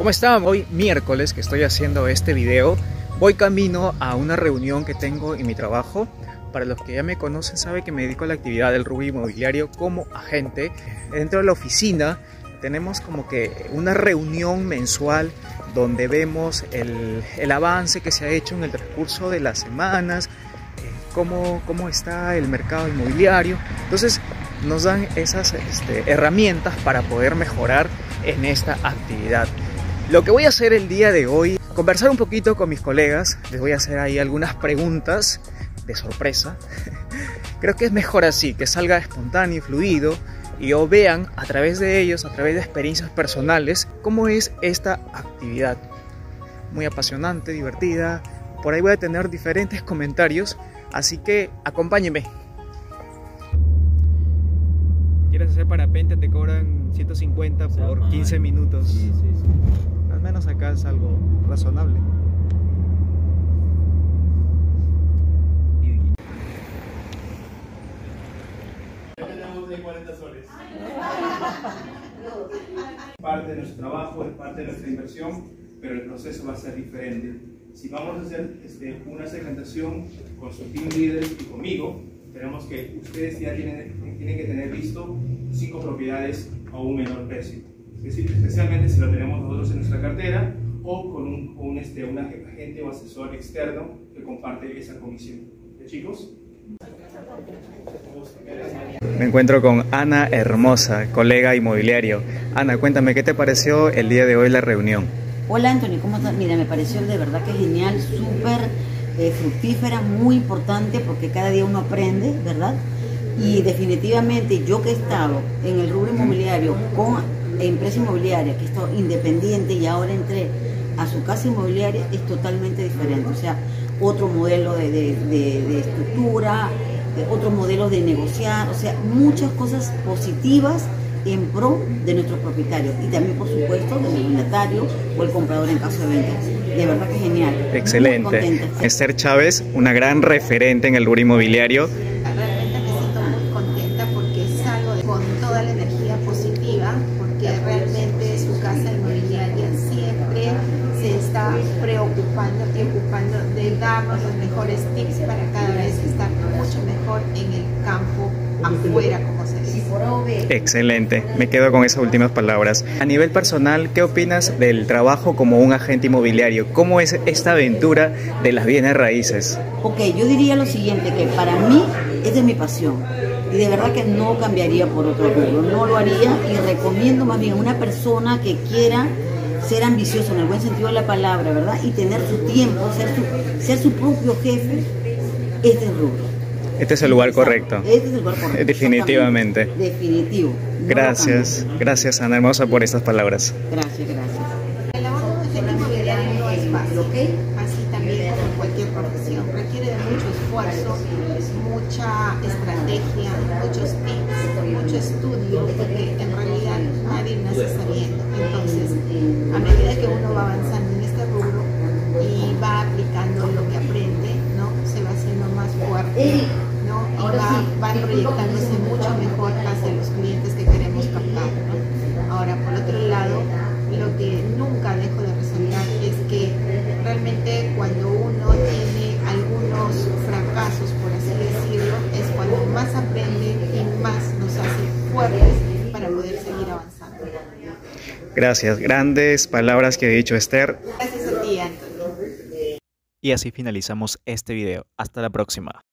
¿Cómo están? Hoy miércoles que estoy haciendo este video, voy camino a una reunión que tengo en mi trabajo. Para los que ya me conocen saben que me dedico a la actividad del rubro inmobiliario como agente. Dentro de la oficina tenemos como que una reunión mensual donde vemos el avance que se ha hecho en el transcurso de las semanas, cómo está el mercado inmobiliario. Entonces nos dan esas herramientas para poder mejorar en esta actividad. Lo que voy a hacer el día de hoy, conversar un poquito con mis colegas, les voy a hacer ahí algunas preguntas de sorpresa. Creo que es mejor así, que salga espontáneo y fluido y o vean a través de ellos, a través de experiencias personales, cómo es esta actividad. Muy apasionante, divertida, por ahí voy a tener diferentes comentarios, así que acompáñenme. ¿Quieres hacer parapente? Te cobran 150 por 15 minutos. Sí. Al menos acá es algo razonable. Tenemos de 40 soles. Parte de nuestro trabajo, es parte de nuestra inversión, pero el proceso va a ser diferente. Si vamos a hacer una segmentación con su team leader y conmigo, tenemos que ustedes ya tienen que tener listo 5 propiedades a un menor precio. Es decir, especialmente si lo tenemos nosotros en nuestra cartera o con un agente o asesor externo que comparte esa comisión. ¿De chicos? Me encuentro con Ana Hermosa, colega inmobiliario. Ana, cuéntame, ¿qué te pareció el día de hoy la reunión? Hola Anthony, ¿cómo estás? Mira, me pareció de verdad que genial, súper fructífera, muy importante porque cada día uno aprende, ¿verdad? Y definitivamente yo que he estado en el rubro inmobiliario con empresa inmobiliaria, que he estado independiente y ahora entré a su casa inmobiliaria, es totalmente diferente. O sea, otro modelo de estructura, otro modelo de negociar, o sea, muchas cosas positivas en pro de nuestros propietarios y también, por supuesto, del arrendatario o el comprador en caso de ventas. De verdad que genial. Excelente. Esther Chávez, una gran referente en el rubro inmobiliario. Realmente me siento muy contenta porque salgo con toda la energía positiva, porque realmente su casa inmobiliaria siempre se está preocupando y ocupando de darnos los mejores tips para cada vez estar mucho mejor en el campo afuera, como se dice. Excelente, me quedo con esas últimas palabras. A nivel personal, ¿qué opinas del trabajo como un agente inmobiliario? ¿Cómo es esta aventura de las bienes raíces? Ok, yo diría lo siguiente, que para mí esta es mi pasión y de verdad que no cambiaría por otro rubro, no lo haría y recomiendo más bien a una persona que quiera ser ambicioso en el buen sentido de la palabra, ¿verdad? Y tener su tiempo, ser su propio jefe, este es el rubro. Este es el lugar correcto. Este es el lugar correcto. Definitivamente. Definitivo. Gracias Ana Hermosa por estas palabras. Gracias. El labor de un agente inmobiliario no es fácil, así también como cualquier profesión. Requiere de mucho esfuerzo, mucha estrategia, muchos tips, mucho estudio, porque en realidad nadie nace sabiendo. Entonces, a medida que uno va avanzando en este rubro y va aplicando lo que aprende, ¿no? Se va haciendo más fuerte, ¿no? Y va proyectándose mucho mejor hacia los clientes que queremos captar, ¿no? Ahora, por otro lado, lo que nunca dejo de resaltar es que realmente cuando uno tiene algunos fracasos, por así decirlo, es cuando más aprende y más nos hace fuertes para poder seguir avanzando. Gracias, grandes palabras que ha dicho Esther. Gracias a ti, Anthony. Y así finalizamos este video. Hasta la próxima.